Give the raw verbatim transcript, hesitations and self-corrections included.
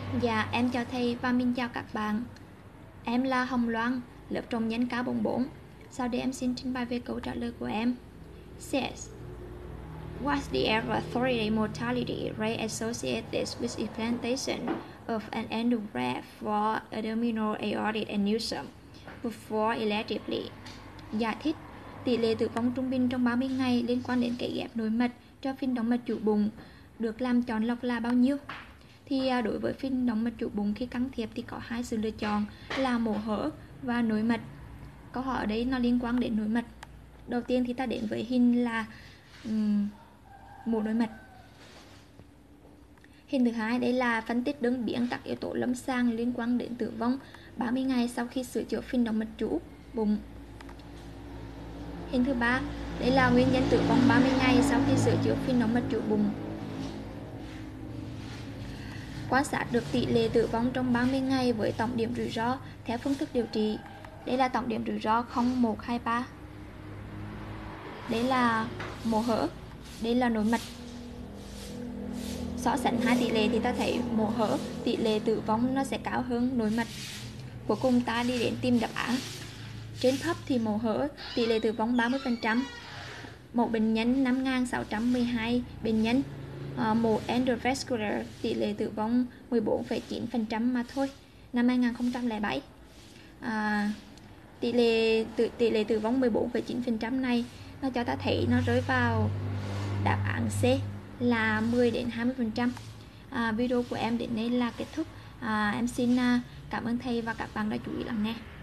Dạ, em chào thầy và mình chào các bạn. Em là Hồng Loan, lớp trọng nhân K bốn bốn. Sau đây em xin trình bày về câu trả lời của em. Says, what's the average mortality rate associated with implantation of an endograft for abdominal aortic aneurysm before electively? Giải thích, tỷ lệ tử vong trung bình trong ba mươi ngày liên quan đến cấy ghép nội mật cho phình động mạch chủ bụng được làm chọn lọc là bao nhiêu? Thì đối với phình động mạch chủ bụng khi can thiệp thì có hai sự lựa chọn là mổ hở và nội mật. Câu hỏi ở đây nó liên quan đến nội mật. Đầu tiên thì ta đến với hình là um, mổ nội mật. Hình thứ hai đây là phân tích đơn biến các yếu tố lâm sàng liên quan đến tử vong ba mươi ngày sau khi sửa chữa phình động mạch chủ bụng. Hình thứ ba đây là nguyên nhân tử vong ba mươi ngày sau khi sửa chữa phình động mạch chủ bụng. Quan sát được tỷ lệ tử vong trong ba mươi ngày với tổng điểm rủi ro theo phương thức điều trị. Đây là tổng điểm rủi ro không, một, hai, ba. Đây là mổ hở, đây là nội mật. So sánh hai tỷ lệ thì ta thấy mổ hở tỷ lệ tử vong nó sẽ cao hơn nội mật. Cuối cùng ta đi đến tìm đáp án. Trên thấp thì mổ hở tỷ lệ tử vong ba mươi phần trăm. Một bệnh nhân năm nghìn sáu trăm mười hai bệnh nhân. Uh, mổ endovascular tỷ lệ tử vong mười bốn phẩy chín phần trăm mà thôi năm hai nghìn không trăm lẻ bảy. À, tỷ lệ tử, tỷ lệ tử vong mười bốn phẩy chín phần trăm này nó cho ta thấy nó rơi vào đáp án C là mười đến hai mươi phần trăm. À, video của em đến đây là kết thúc. À, em xin uh, cảm ơn thầy và các bạn đã chú ý lắng nghe.